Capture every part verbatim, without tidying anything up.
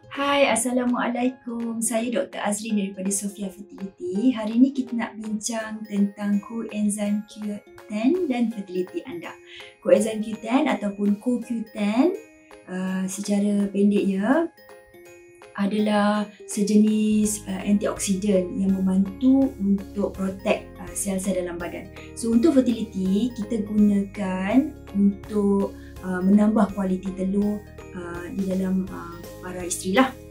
Hai, Assalamualaikum. Saya Doktor Azrin daripada Sofia Fertility. Hari ini kita nak bincang tentang coenzyme Q ten dan fertility anda. Coenzyme Q ten ataupun co Q ten uh, secara pendeknya adalah sejenis uh, antioksidan yang membantu untuk protect uh, sel-sel dalam badan. So untuk fertility, kita gunakan untuk uh, menambah kualiti telur uh, di dalam uh, para isteri lah.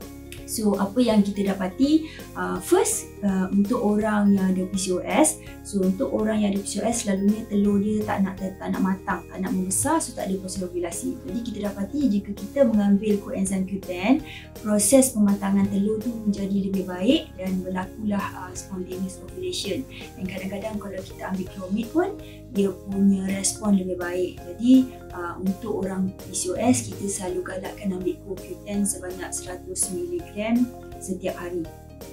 So apa yang kita dapati, uh, first uh, untuk orang yang ada P C O S, so untuk orang yang ada P C O S selalunya telur dia tak nak tak nak matang, tak nak membesar, so tak ada proses ovulasi. Jadi kita dapati jika kita mengambil coenzyme Q ten, proses pematangan telur tu menjadi lebih baik dan berlakulah uh, spontaneous ovulation. Dan kadang-kadang kalau kita ambil Clomid pun dia punya respon lebih baik. Jadi uh, untuk orang P C O S kita selalu galakkan ambil co Q ten sebanyak seratus miligram setiap hari.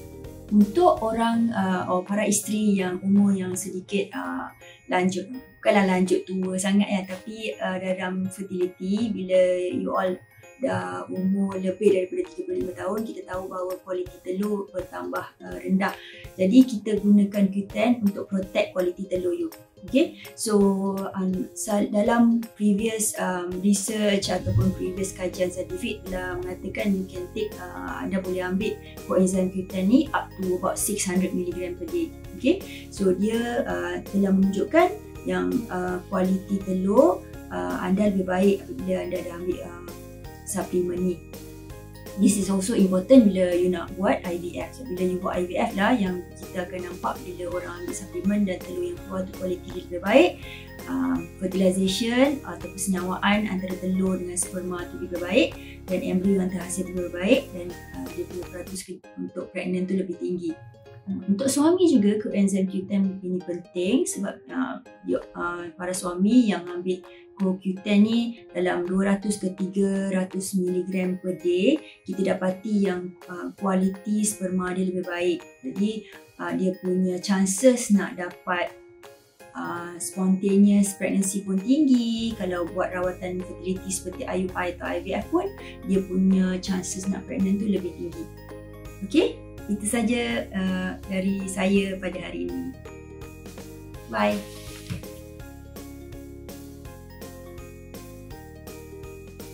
Untuk orang uh, oh, para isteri yang umur yang sedikit uh, lanjut, bukanlah lanjut tua sangat ya, tapi uh, dalam fertility bila you all dah umur lebih daripada tiga puluh lima tahun, kita tahu bahawa kualiti telur bertambah uh, rendah. Jadi kita gunakan Q ten untuk protect kualiti telur you. Okay, so um, dalam previous um, research ataupun previous kajian saintifik telah mengatakan you can take, uh, anda boleh ambil coenzyme Q ten ni up to about six hundred milligram per day. Okay, so dia uh, telah menunjukkan yang uh, kualiti telur uh, anda lebih baik apabila anda dah ambil uh, suplemen ni. This is also important bila you nak buat I V F. So, bila you buat I V F lah yang kita akan nampak bila orang ambil suplemen dan telur yang keluar tu kualiti dia lebih baik. Um, fertilization atau persenyawaan antara telur dengan sperma tu lebih baik dan embrio yang terhasil tu lebih baik dan uh, dia punya peratus untuk pregnant tu lebih tinggi. Untuk suami juga coenzyme Q ten ini penting sebab uh, dia, uh, para suami yang ambil co Q ten ni dalam dua ratus ke tiga ratus miligram per day, kita dapati yang uh, kualiti sperma dia lebih baik. Jadi uh, dia punya chances nak dapat uh, spontaneous pregnancy pun tinggi. Kalau buat rawatan fertility seperti I U I atau I V F pun, dia punya chances nak pregnant tu lebih tinggi. Okay? Itu saja uh, dari saya pada hari ini. Bye.